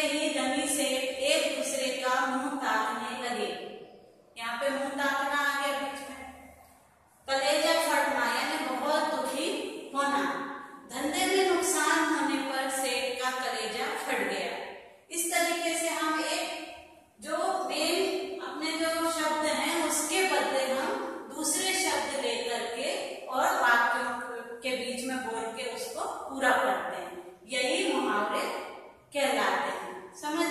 ही धनी सेठ एक दूसरे का मुंह ताकने लगे। यहाँ पे मुंह ताकना आ गया बीच में। कलेजा फटना यानी बहुत दुखी होना। धंधे में नुकसान होने पर सेठ का कलेजा फट गया। इस तरीके से हम एक जो मेन अपने जो शब्द हैं उसके बदले हम दूसरे शब्द लेकर के और वाक्यों के बीच में बोल के उसको पूरा करते हैं। यही मुहावरे कहलाते हैं। समझ